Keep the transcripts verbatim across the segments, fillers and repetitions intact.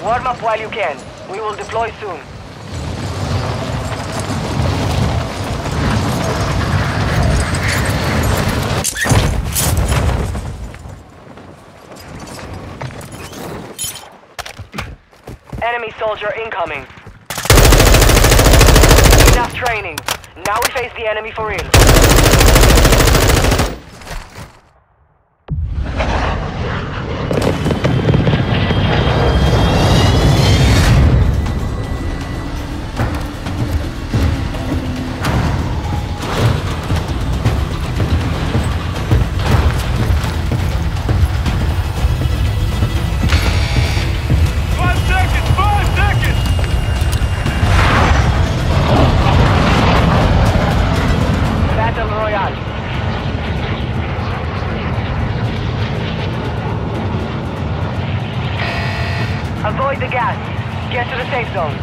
Warm up while you can. We will deploy soon. Enemy soldier incoming. Enough training. Now we face the enemy for real. Avoid the gas. Get to the safe zone.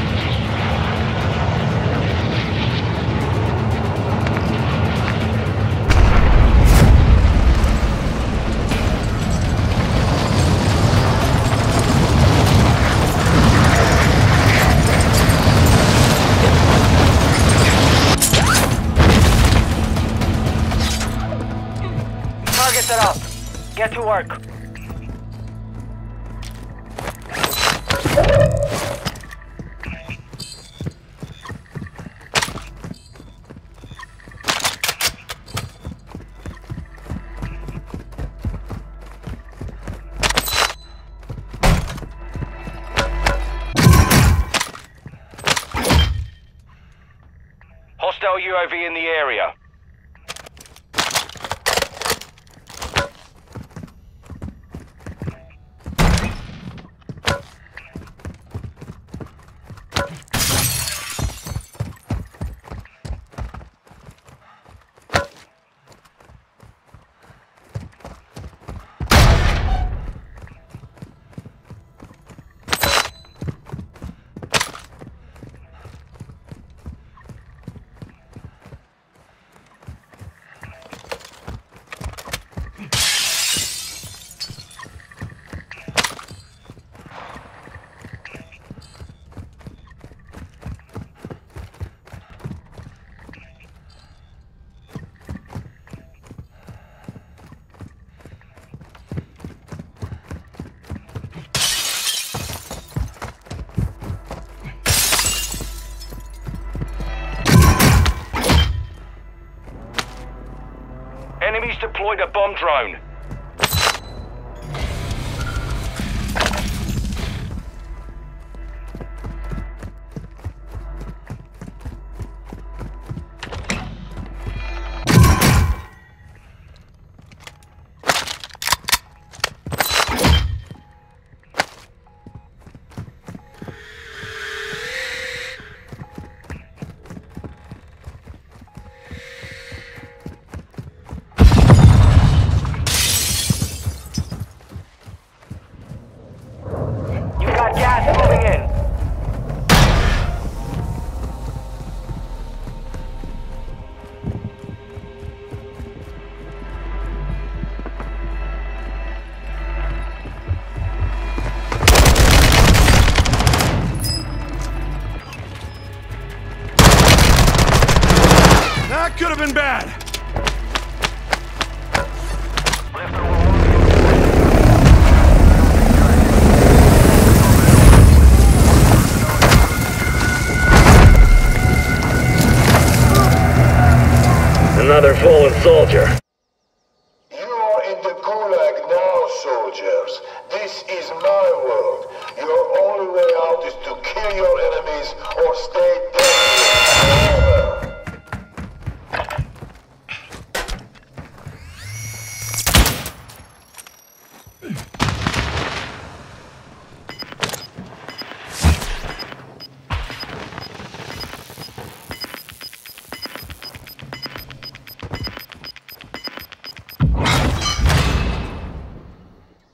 Targets are up. Get to work. Hostile U A V in the area. Enemies deployed a bomb drone. Gas moving in. That could have been bad. Another fallen soldier. You are in the Gulag now, soldiers. This is my world. Your only way out is to kill your enemies or stay dead forever.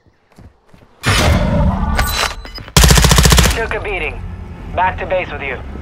Took a beating. Back to base with you.